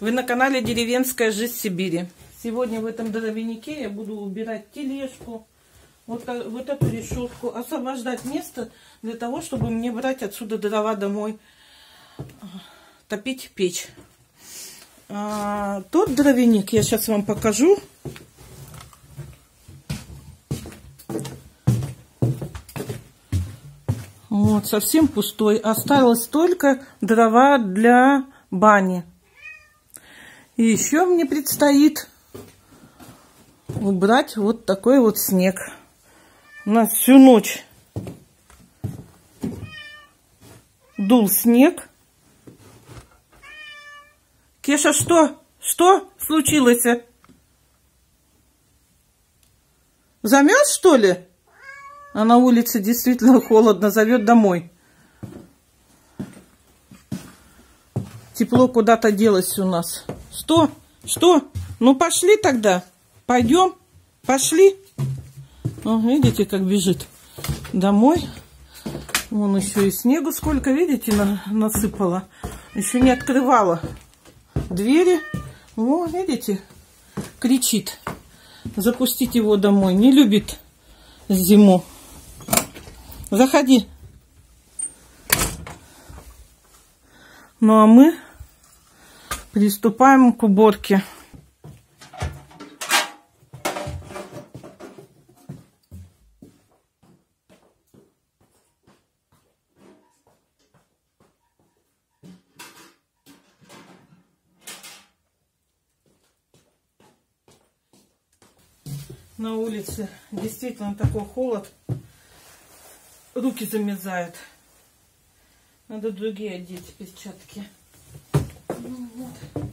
Вы на канале Деревенская жизнь Сибири. Сегодня в этом дровянике я буду убирать тележку, вот эту решетку, освобождать место для того, чтобы мне брать отсюда дрова домой, топить печь. Тот дровяник я сейчас вам покажу. Вот, совсем пустой. Осталось только дрова для бани. И еще мне предстоит убрать вот такой вот снег. У нас всю ночь дул снег. Кеша, что? Что случилось? Замерз, что ли? А на улице действительно холодно, зовет домой. Тепло куда-то делось у нас. Что? Что? Ну пошли тогда. Пойдем. Пошли. О, видите, как бежит домой. Вон еще и снегу сколько, видите, насыпала. Еще не открывала двери. О, видите, кричит. Запустить его домой. Не любит зиму. Заходи. Ну а мы приступаем к уборке. На улице действительно такой холод. Руки замерзают. Надо другие одеть перчатки. Ну, вот.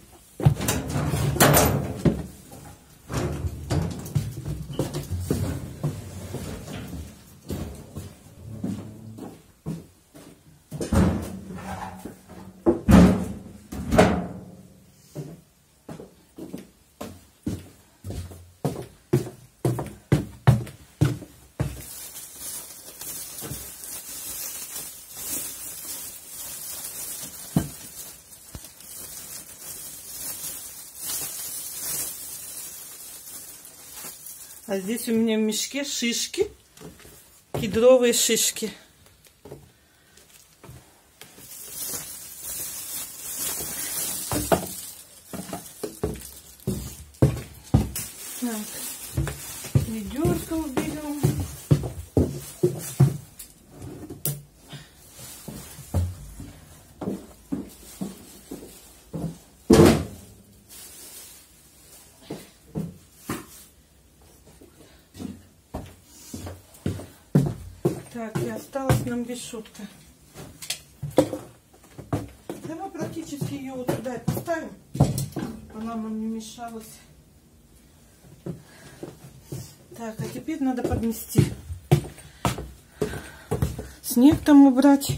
А здесь у меня в мешке шишки, кедровые шишки. Так, ведерко уберем. Так, и осталась нам решетка. Да мы практически ее вот туда и поставим. Она нам не мешалась. Так, а теперь надо подмести. Снег там убрать.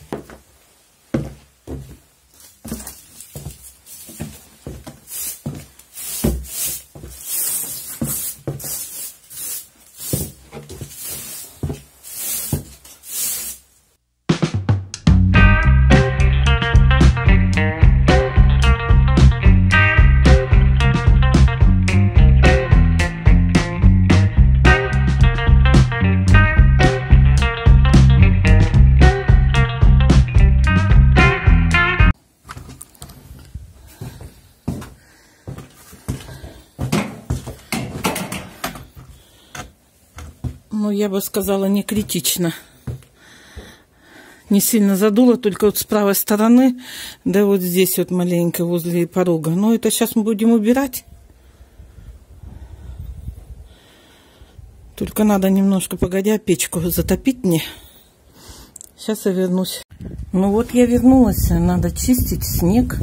Ну, я бы сказала, не критично. Не сильно задуло, только вот с правой стороны, да вот здесь вот маленько возле порога. Но это сейчас мы будем убирать. Только надо немножко, погодя, печку затопить мне. Сейчас я вернусь. Ну вот я вернулась. Надо чистить снег.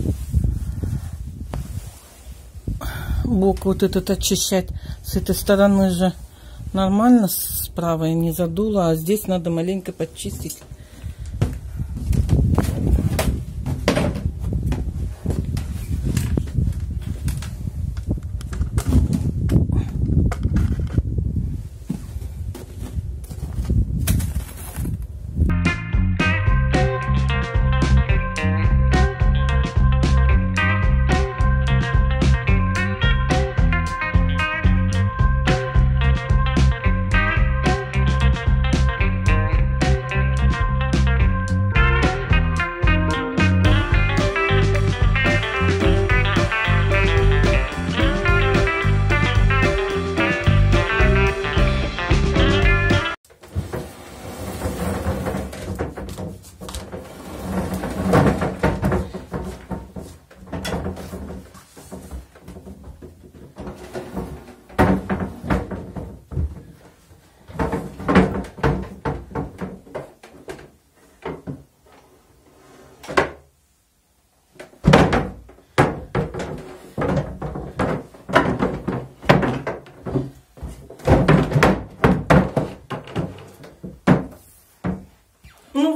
Бок вот этот очищать. С этой стороны же нормально, справа я не задула, а здесь надо маленько подчистить.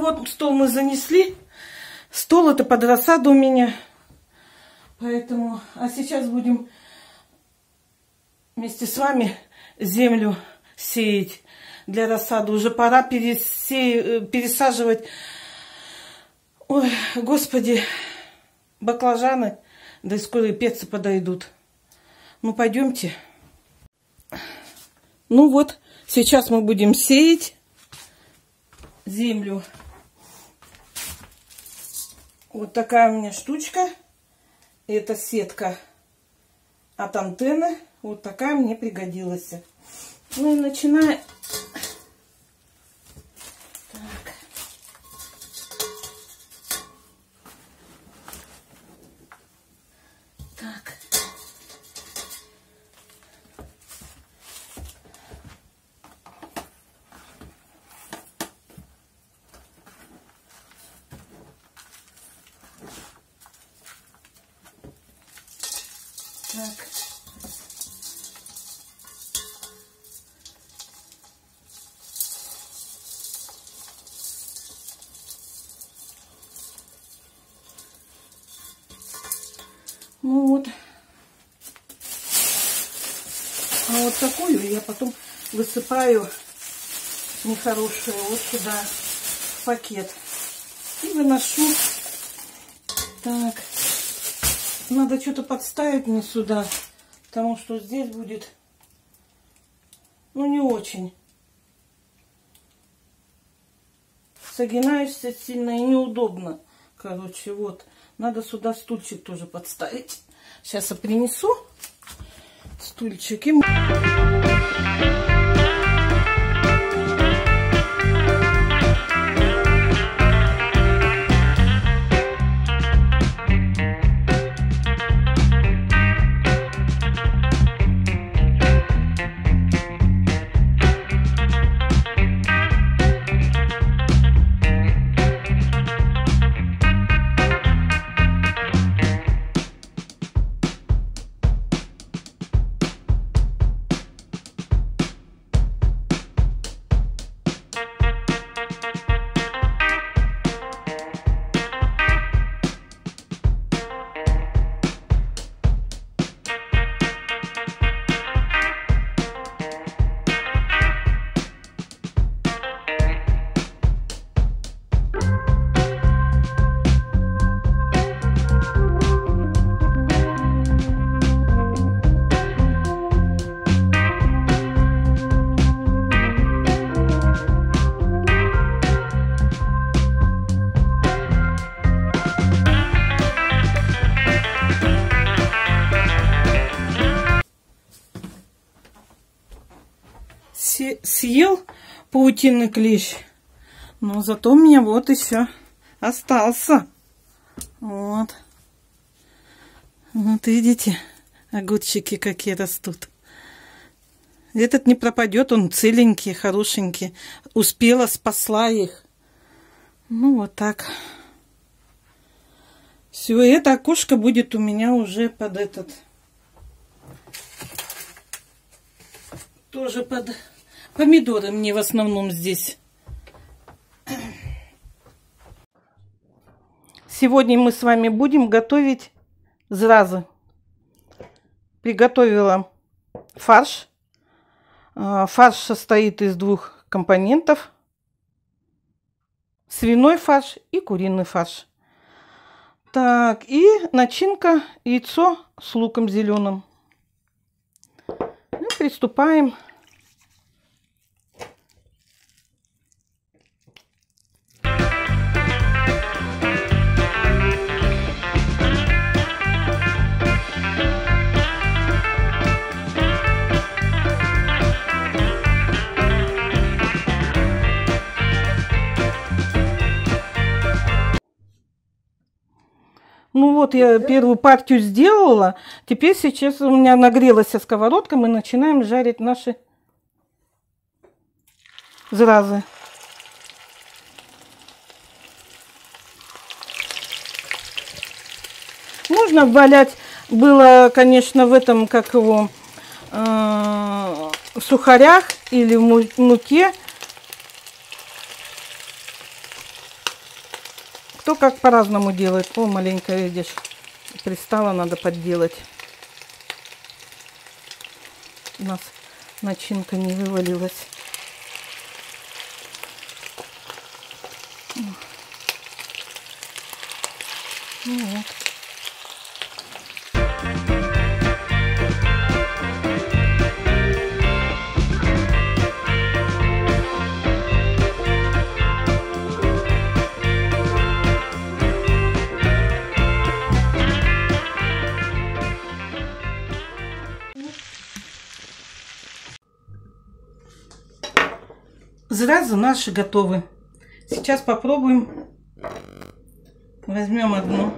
вот стол мы занесли. Стол это под рассаду у меня. Поэтому, а сейчас будем вместе с вами землю сеять для рассады. Уже пора пересаживать. Ой, господи, баклажаны. Да и скоро и перцы подойдут. Ну, пойдемте. Ну вот, сейчас мы будем сеять землю. Вот такая у меня штучка. Это сетка от антенны. Вот такая мне пригодилась. Ну и начинаем. Так. Так. Так. Ну вот. А вот такую я потом высыпаю нехорошую вот сюда в пакет. И выношу. Так. Надо что-то подставить мне сюда, потому что здесь будет, ну, не очень. Согинаешься сильно и неудобно. Короче, вот. Надо сюда стульчик тоже подставить. Сейчас я принесу стульчик. Съел паутинный клещ, но зато у меня вот еще остался. Вот. Вот видите, огурчики какие растут. Этот не пропадет, он целенький, хорошенький. Успела, спасла их. Ну вот так. Все, это окошко будет у меня уже под этот. Тоже под помидоры мне в основном здесь. Сегодня мы с вами будем готовить зразы. Приготовила фарш. Фарш состоит из двух компонентов. Свиной фарш и куриный фарш. Так, и начинка яйцо с луком зеленым. Ну, приступаем. Ну вот, я первую партию сделала. Теперь сейчас у меня нагрелась сковородка. Мы начинаем жарить наши зразы. Можно валять было, конечно, в этом, как его, в сухарях или в муке. Кто как по-разному делает. О, маленько, видишь, пристала, надо подделать. У нас начинка не вывалилась. Ну вот. Зразы наши готовы. Сейчас попробуем. Возьмем одну.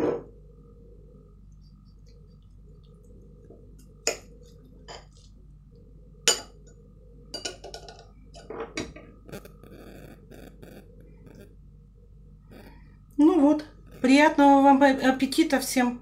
Ну вот, приятного вам аппетита всем.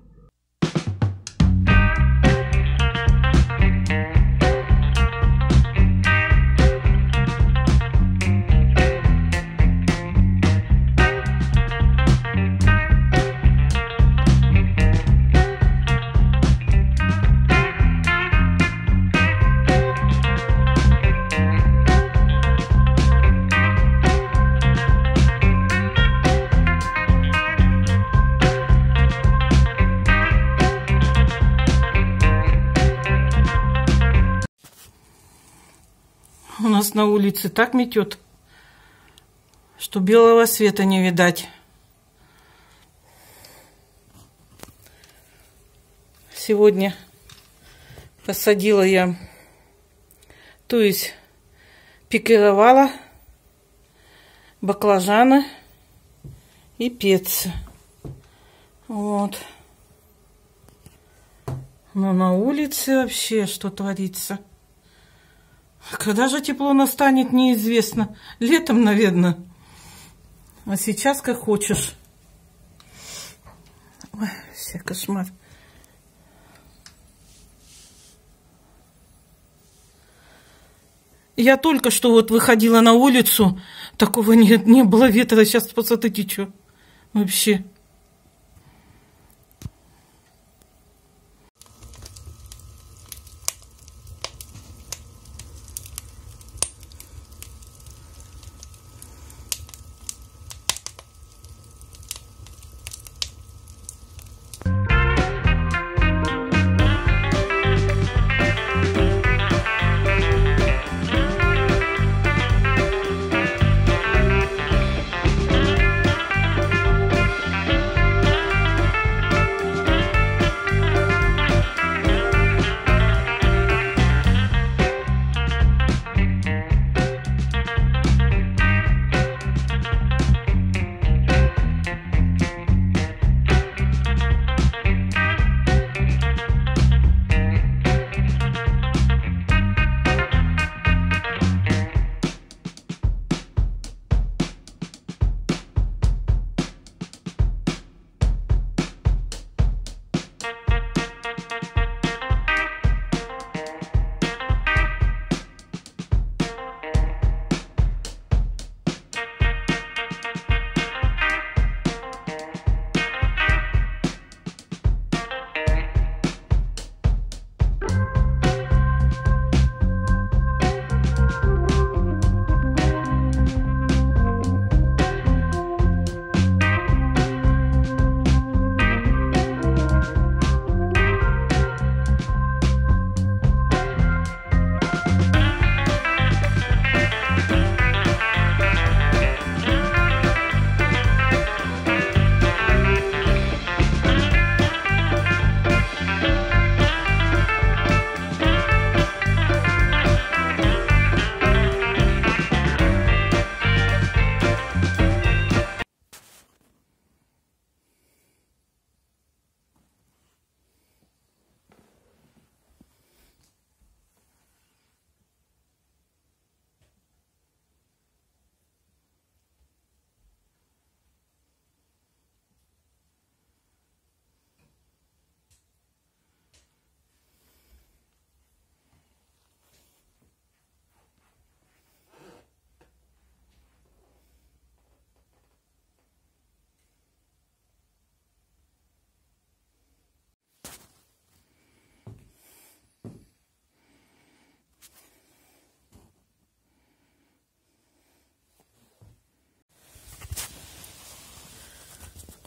У нас на улице так метет, что белого света не видать. Сегодня посадила я, то есть пикировала баклажаны и перцы. Вот. Но на улице вообще что творится? Когда же тепло настанет, неизвестно. Летом, наверное. А сейчас как хочешь. Ой, все кошмар. Я только что вот выходила на улицу. Такого не было ветра. Сейчас посмотрите, что вообще.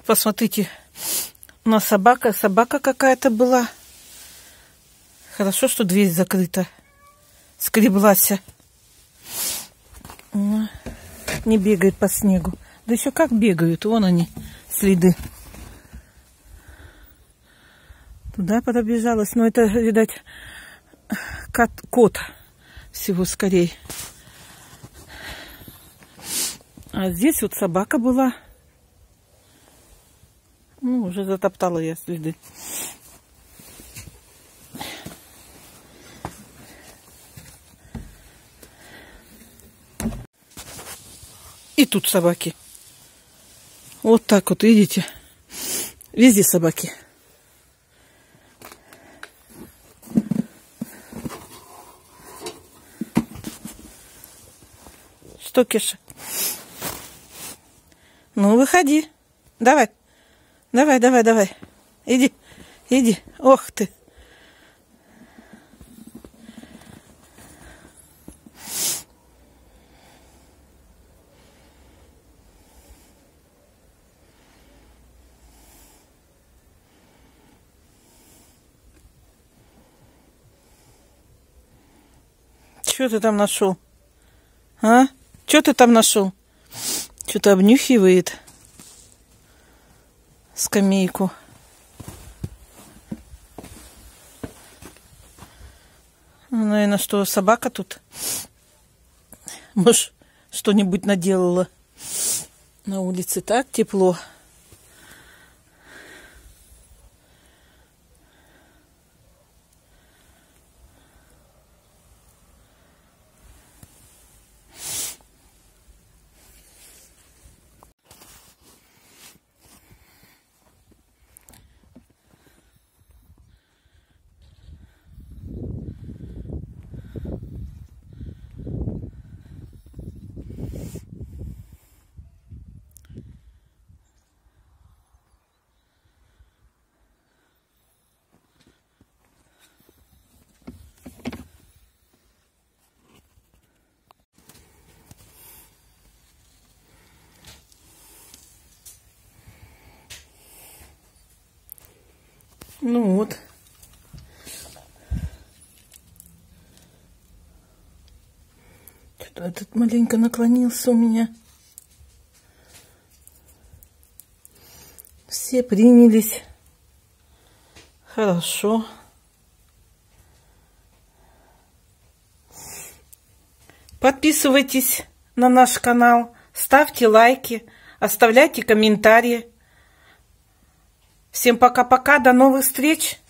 посмотрите, у нас собака какая-то была. Хорошо, что дверь закрыта. Скреблась. Не бегает по снегу. Да еще как бегают, вон они, следы. Туда пробежалась, но это, видать, кот всего скорее. А здесь вот собака была. Ну, уже затоптала я следы. И тут собаки. Вот так вот, видите? Везде собаки. Что, Кеша? Ну, выходи. Давай. Давай. Иди. Ох ты. Что ты там нашел? А? Что ты там нашел? Что-то обнюхивает скамейку. Ну, наверное, что собака тут? Может, что-нибудь наделала. На улице так тепло. Ну вот. Что-то этот маленько наклонился у меня. Все принялись. Хорошо. Подписывайтесь на наш канал, ставьте лайки, оставляйте комментарии. Всем пока-пока, до новых встреч!